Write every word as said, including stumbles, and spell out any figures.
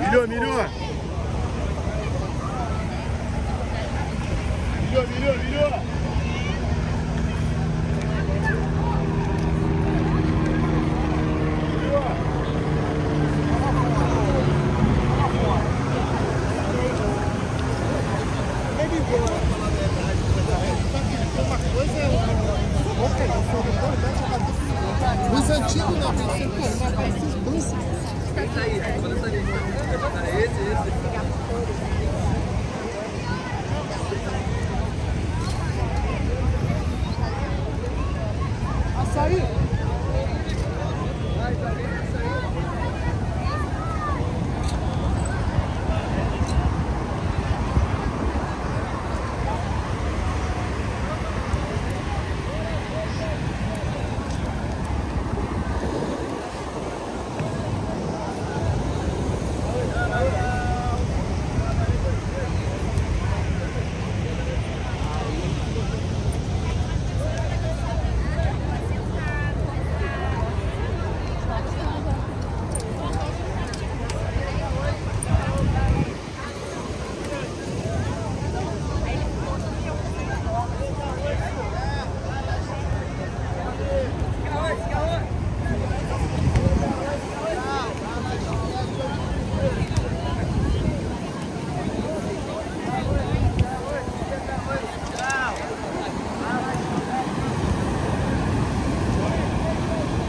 Mirou, mirou. Mirou, mirou, mirou. Os antigos não, tem que ser, pô, uma parte dos bus. Esse aí, quando essa linha. Esse, esse.